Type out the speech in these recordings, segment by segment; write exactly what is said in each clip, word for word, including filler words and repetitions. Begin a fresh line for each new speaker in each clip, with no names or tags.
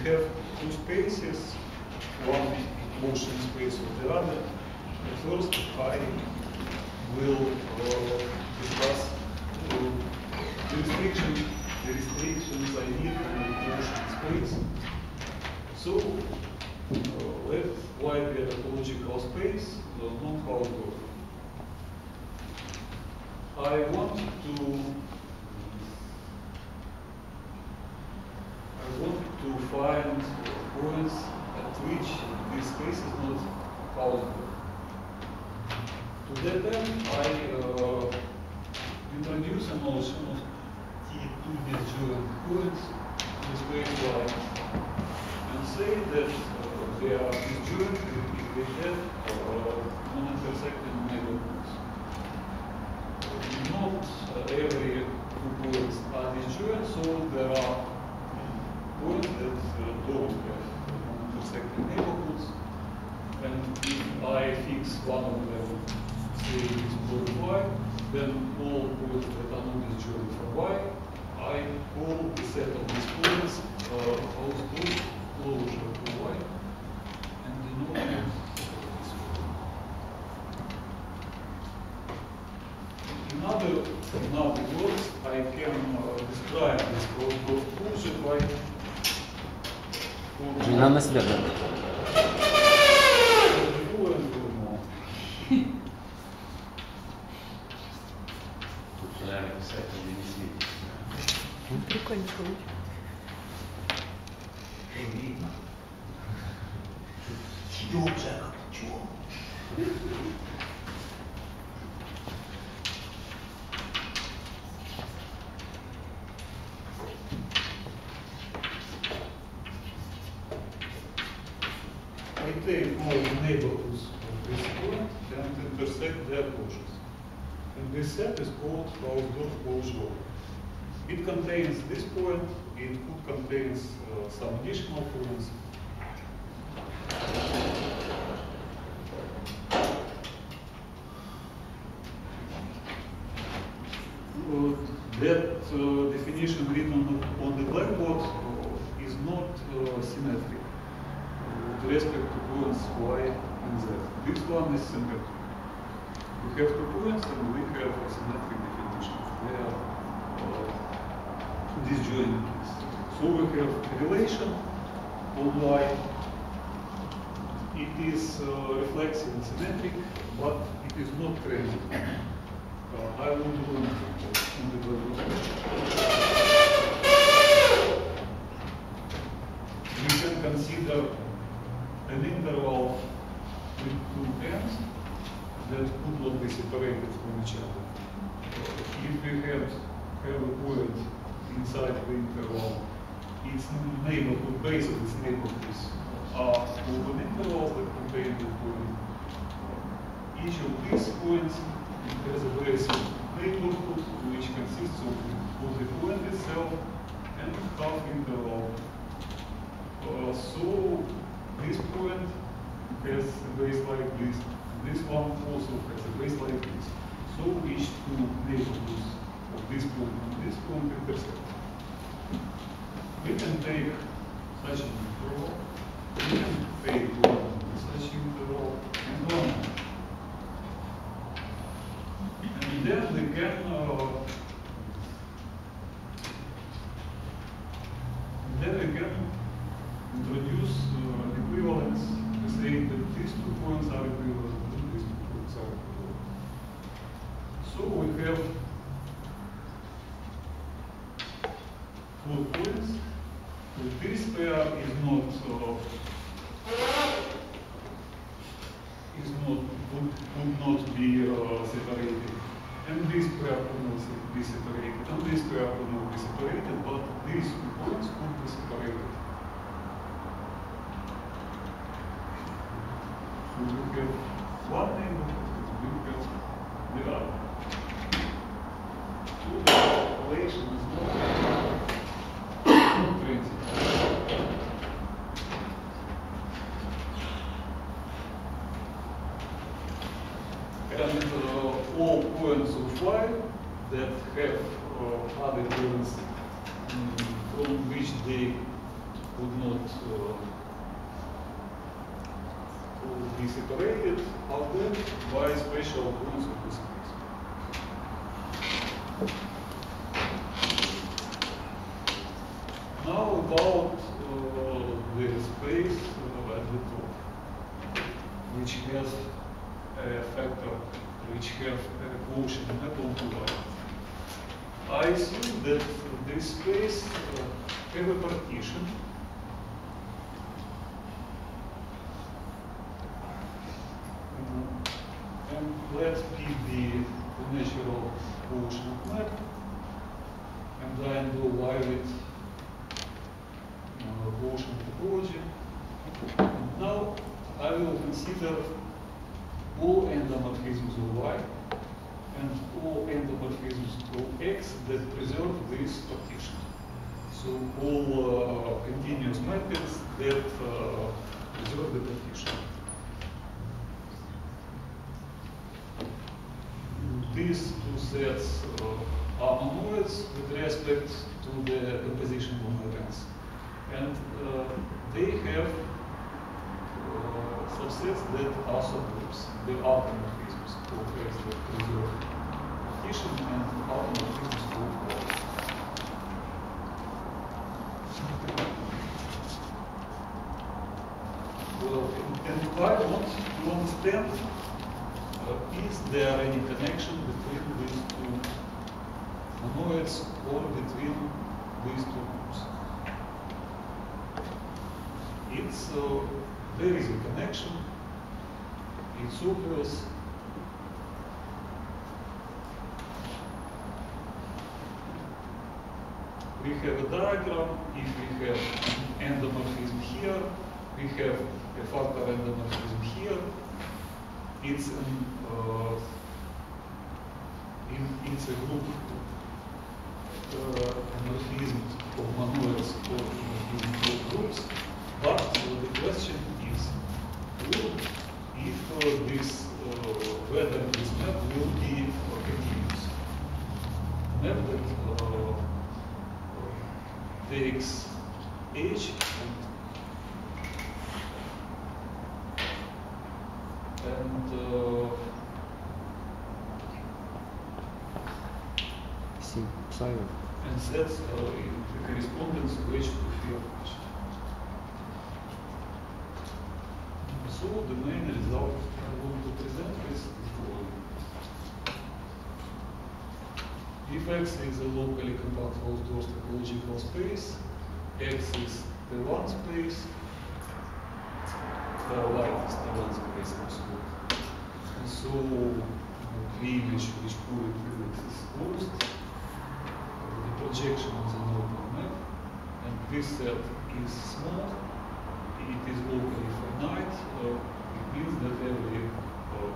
have two spaces, one motion space or the other. At first, I will uh, discuss uh, the restrictions, the restrictions I need in the motion space. So, uh, let why the topological space does not how it works. I want to I want to find points at which this space is not countable. To that end, I uh, introduce a notion of T two disjoint points in the space Y and say that uh, they are disjoint if they have uh, non-intersecting neighborhoods. Not uh, every two points are disjoint, so there are points that uh, don't have non-intersecting neighborhoods. And if I fix one of them, say this point Y, then all points that are not disjoint from Y, I call the set of these points uh, close to closure to Y, and denote it this way. In other, in other words, I can uh, describe this closure by
Не надо на себя брать.
Прикольно получилось.
Видно. Ёпта, чё?
I take all the neighborhoods of this point and intersect their closures. And this set is called Hausdorff closure. It contains this point, it contains uh, some additional points. Uh, that uh, definition written on, on the blackboard uh, is not uh, symmetric with respect to points Y and Z. This one is symmetric. We have two points and we have a symmetric definition. They are uh, disjoint keys. So we have a relation on Y. It is uh, reflexive and symmetric, but it is not crazy. Uh, I want to learn on the blackboard. We can consider an interval with two ends that could not be separated from each other. If we have, have a point inside the interval, its neighborhood, base of its neighborhoods are open intervals that contain the point. Each of these points has a base of neighborhood which consists of, of the point itself and half interval. Uh, so this point has a base like this. This one also has a base like this. So each two neighborhoods of this point and this point intersect. We can take such an interval, we can take one such interval, and one. And then we can uh, then we can introduce uh, equivalence to say that these two points are equivalent and these two points are equivalent. So we have four points. But this pair is not uh, is not would, would not be uh, separated, and this pair could not be separated, and this pair could not be separated, but these two points could be separated. So we have one neighborhood, we have the other. So the relation is not transit. And uh, all points of Y that have uh, other points um, from which they could not uh, could be separated out there by special rules of the space. Now about uh, the space uh, at the top, which has a factor, which has a quotient not only y. I assume that this space uh, have a partition. Uh, and let's pick the, the natural quotient map and then do y with uh, quotient topology. And now I will consider all endomorphisms of y and all endomorphisms of x that preserve this partition. So all uh, continuous mappings that uh, preserve the partition. These two sets uh, are monoids with respect to the composition of mappings. And uh, they have uh, subsets that are subgroups. They are endomorphisms of x that preserve partition and endomorphisms of y. Well, and I want to understand, uh, is there any connection between these two monoids or between these two groups? It's, uh, there is a connection, it's obvious. We have a diagram. If we have endomorphism here, we have a factor endomorphism here. It's an uh, in, it's a group uh, endomorphism of monoids or endomorphism of groups. But uh, the question is, will, if uh, this uh, whether this map will be uh, continuous, map that uh, takes h and uh, and sets uh, the correspondence of h to field h. So the main result I want to present is the following. If X is a locally compact closed-door topological space, X is the one space, the Y is the one space absolute. And so the image which fully X is closed, the projection is an open map, and this set is small, it is locally finite, uh, it means that every uh,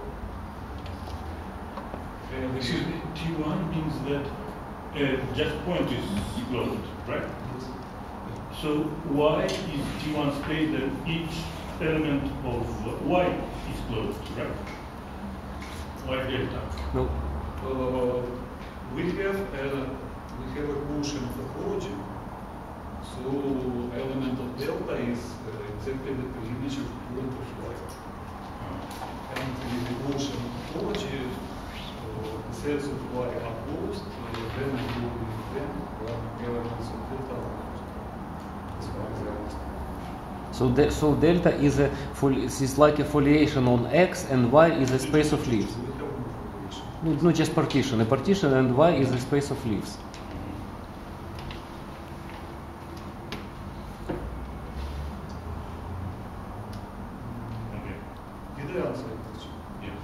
Excuse me, T one means that uh, just point is closed, right?
Yes.
So Y is T one space that each element of Y is closed, right? Y delta.
No.
Uh, we have a we have a quotient topology. So element of delta is uh, exactly the image of current of Y. And with the quotient topology, the sets of Y are closed, uh, then we will be then when elements of delta are closed. As far as I understand.
So, de so delta is a full, is like a foliation on X, and Y is a space of leaves.
We have no foliation.
No, not just partition. A partition and Y is a space of leaves.
Okay.
Did I answer your question?
Yes.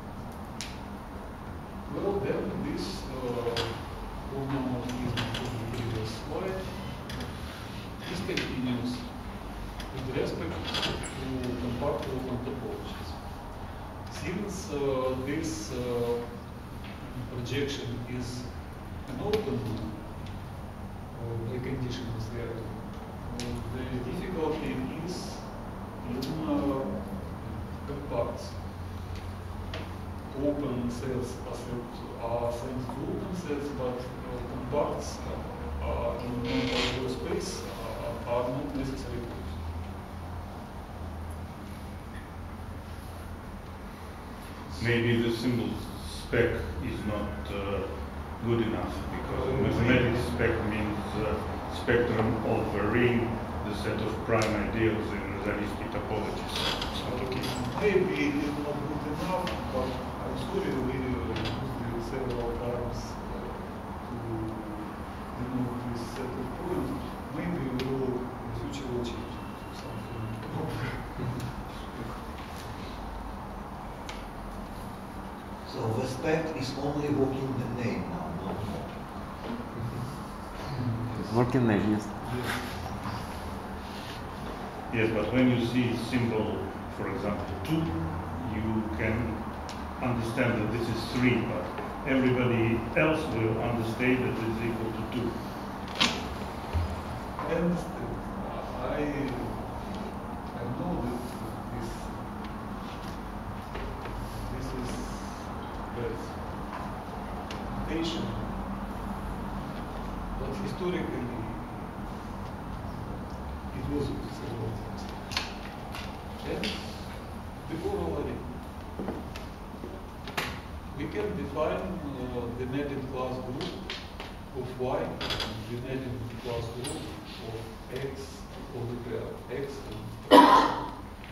Well, then this homomorphism from the previous slide is continuous with respect to compact open topologies. Since uh, this uh, projection is an open one, uh, the condition is there, uh, the difficulty is in uh, compacts. Open sets are sent to open sets, but uh, compacts uh, in non-partial space uh, are not necessary points.
Maybe the symbol spec is not uh, good enough because mathematics spec means uh, spectrum of a ring, the set of prime ideals in Zariski topologies.
Okay. Maybe it is not good enough, but I'm sorry we used it several times uh, to denote this set of points. Maybe we will in the future will change to something.
So the spec is only working the name now, not more.
Working name, yes.
Yes, but when you see symbol, for example, two, you can understand that this is three, but everybody else will understand that it is equal to two.
I understand. I, I know that this, this is bad notation, but historically it was used several times. And the corollary, we can define uh, the mapping class group of Y and the mapping class group of X of the pair X and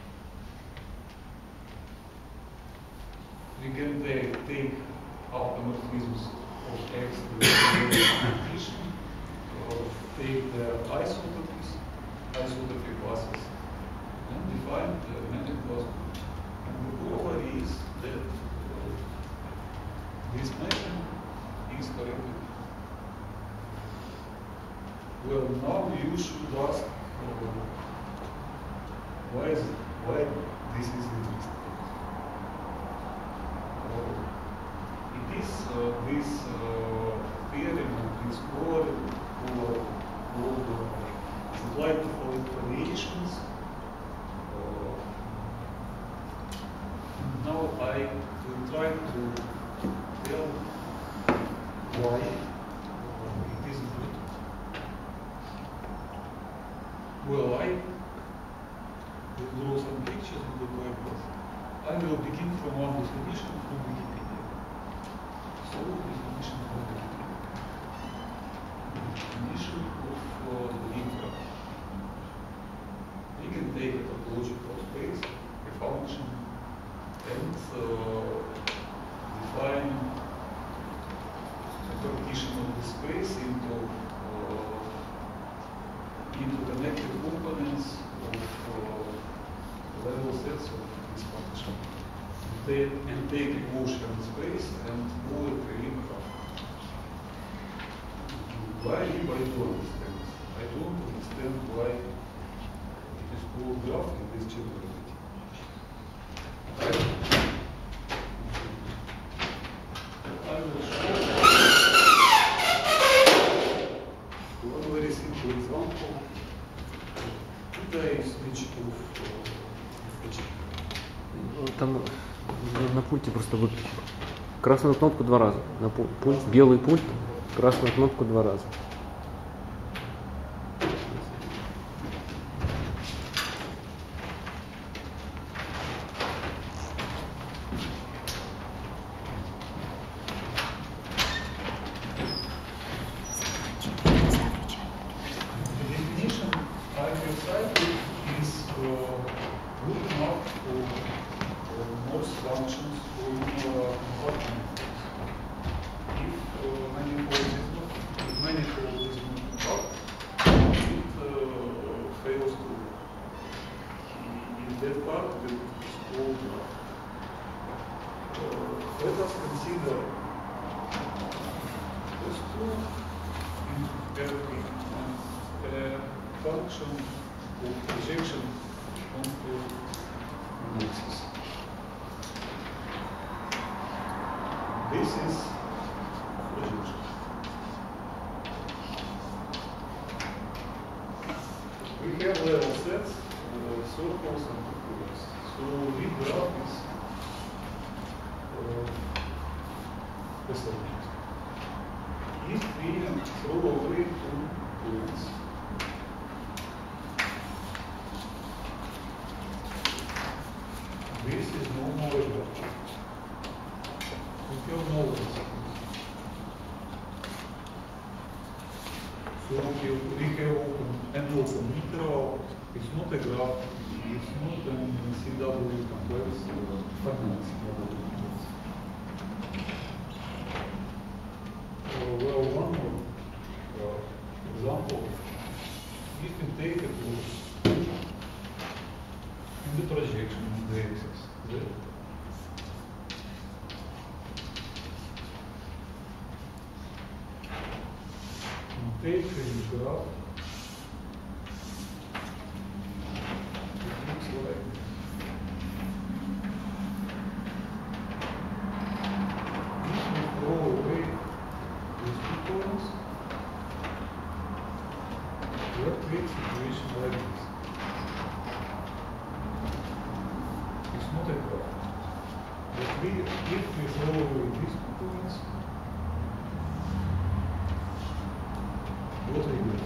we can take, take automorphisms of X to the partition, or take the isomorphisms, isomorphic classes, and define the mapping class group. And the corollary is that uh, this mapping is corrected. Well, now you should ask uh, why is why this is interesting. Uh, it is uh, this uh, theorem and this corollary called uh, applied to foliations. Uh, now I will try to tell why uh, it is good. Well, I will draw some pictures and look like this. I will begin from one definition from Wikipedia. So, definition from Wikipedia. Definition of uh, the infra. We can take a topological space, a function, and uh, define a partition of the space into uh, into connected components of uh, level sets of this function. They, and take a Gaussian space and call it a ring graph. Why I do understand? I don't understand why it is called graph in this generality. I will show one very simple example. Today switch to
Там на, на пульте просто выключить. Красную кнопку два раза. На пульт, пульт, белый пульт, красную кнопку два раза.
Morse functions from uh, arguments. If uh, manifold is not, if manifold is not up, it uh, fails to. In that part, it is called graph. Uh, let us consider those two in a function of projection onto axis. This is projection. We have level sets, uh, circles and points. So the graph is uh, the subject. If we throw away two points, So we, we have open an open interval. It's not a graph. It's not an C W complex or finite C W complex. Uh, well, one more uh, example. If we take a force in the projection on the axis Z, and take a graph, it looks like this. If we throw away these two points, what creates a situation like this? It's not a graph. But we, if we throw away these two points, what we get?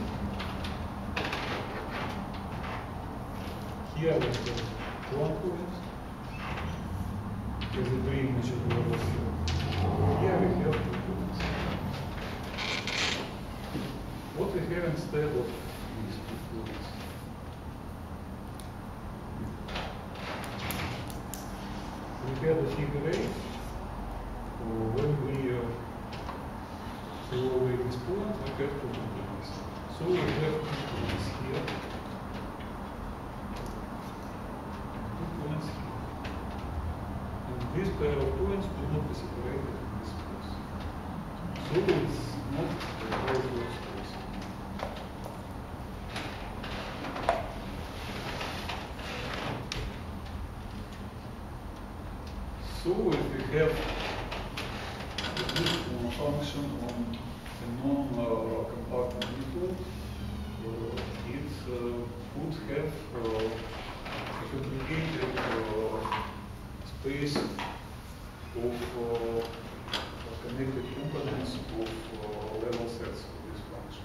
Here we have one point as a pre-image of the level field. Here we have two points. What we have instead of these two points? We have a figure eight. When we uh, throw away this point, we have two points. So we have two points here, two points here. And this pair of points will not be separated in this place. So it's not a closed space. So if we have a function on a non-compact manifold, uh, it uh, would have uh, a complicated uh, space of uh, connected components of uh, level sets of this function.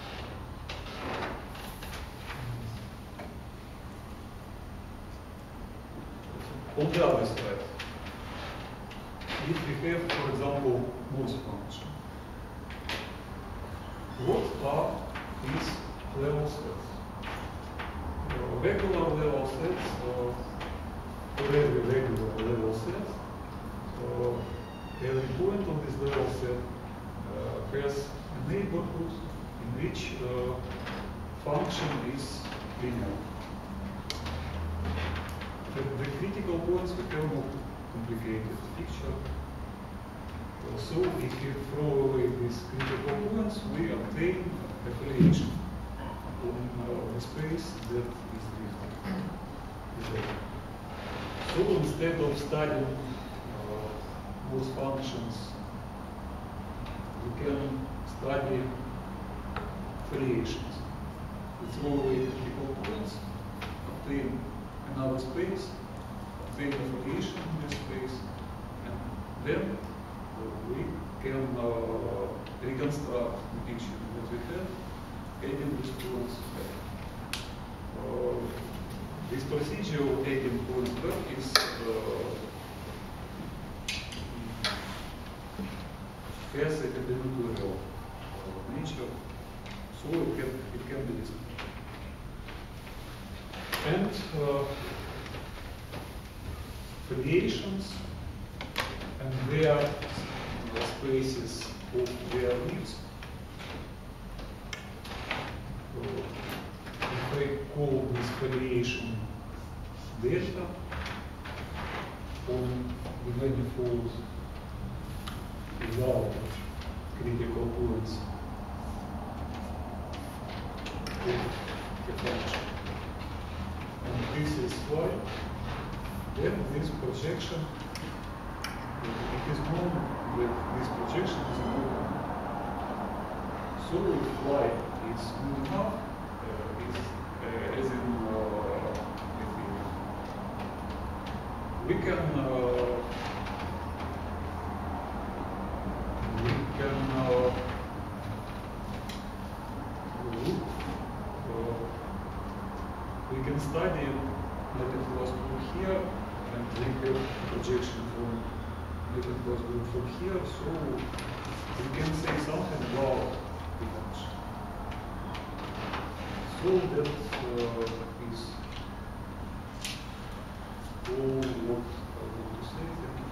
On the other side, if we have, for example, Morse function, what are these level sets? Uh, regular level sets, uh, for every regular level set, uh, every point on this level set uh, has a neighborhood in which uh, function is linear. The, the critical points we have more complicated picture. Uh, so if you throw away these critical points, we obtain a foliation on uh, the space that is drifted. So instead of studying uh, those functions, we can study foliations. We throw away critical points, obtain another space, obtain a foliation in this space, and then uh, we can uh, reconstruct the picture that we have, adding these points back. Uh, this procedure of adding points back is uh, has a combinatorial uh, nature, so it can, it can be displayed. And uh, foliations and their uh, spaces of their leaves. So if I call this foliation delta on the manifold without critical points of the function. And this is why then this projection, it is known that this projection is known. So if y is good enough, uh, is uh, as in uh, we can uh, we can uh, look, uh, we can study let it was good here, and we have projection from let it was good from here, so we can say something about the function. all that uh, is all what I want to say. Thank you.